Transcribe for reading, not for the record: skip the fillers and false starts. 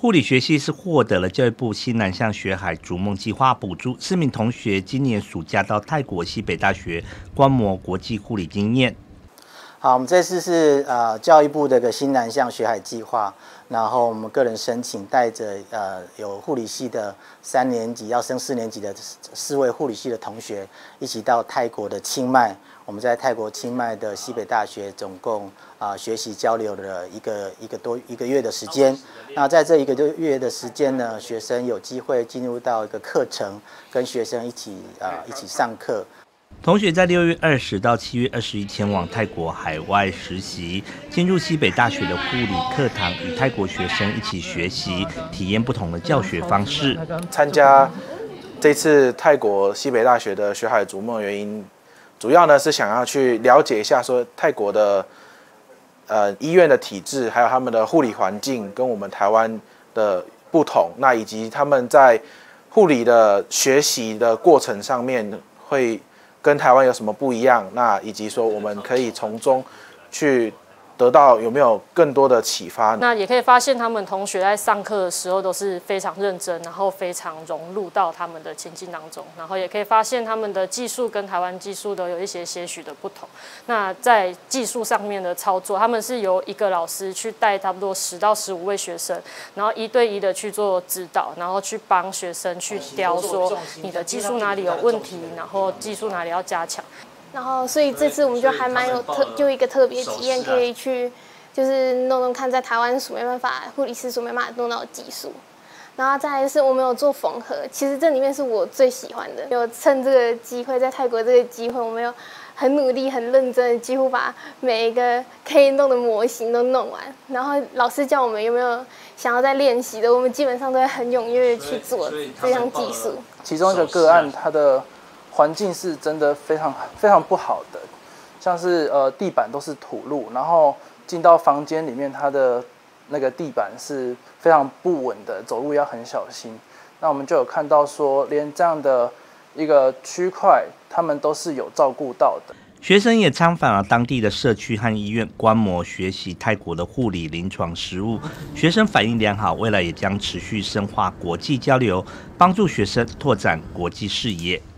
护理学系是获得了教育部新南向学海逐梦计划补助，4名同学今年暑假到泰国西北大学观摩国际护理经验。 好，我们这次是教育部的一个新南向学海计划，然后我们个人申请，带着有护理系的3年级要升4年级的4位护理系的同学，一起到泰国的清迈。我们在泰国清迈的西北大学总共学习交流了一个月的时间。那在这1个多月的时间呢，学生有机会进入到一个课程，跟学生一起上课。 同学在6月20到7月21前往泰国海外实习，进入西北大学的护理课堂，与泰国学生一起学习，体验不同的教学方式。 参加这次泰国西北大学的学海逐梦的原因，主要呢是想要去了解一下说泰国的医院的体制，还有他们的护理环境跟我们台湾的不同，那以及他们在护理的学习的过程上面会跟台湾有什么不一样？那以及说我们可以从中去得到有没有更多的启发？ 那也可以发现他们同学在上课的时候都是非常认真，然后非常融入到他们的情境当中，然后也可以发现他们的技术跟台湾技术都有一些些许的不同。那在技术上面的操作，他们是由一个老师去带差不多10到15位学生，然后1对1的去做指导，然后去帮学生去雕说你的技术哪里有问题，然后技术哪里要加强。 然后，所以这次我们就还蛮有就一个特别体验，可以去就是弄看在台湾所没办法护理师所没办法弄到的技术。然后再来是我们有做缝合，其实这里面是我最喜欢的。有趁这个机会，在泰国这个机会，我们有很努力、很认真的，几乎把每一个可以弄的模型都弄完。然后老师叫我们有没有想要再练习的，我们基本上都会很踊跃的去做这项技术。 其中一个个案，它的环境是真的非常不好的，像是地板都是土路，然后进到房间里面，它的那个地板是非常不稳的，走路要很小心。那我们就有看到说，连这样的一个区块，他们都是有照顾到的。 学生也参访了当地的社区和医院，观摩学习泰国的护理临床实务。学生反应良好，未来也将持续深化国际交流，帮助学生拓展国际视野。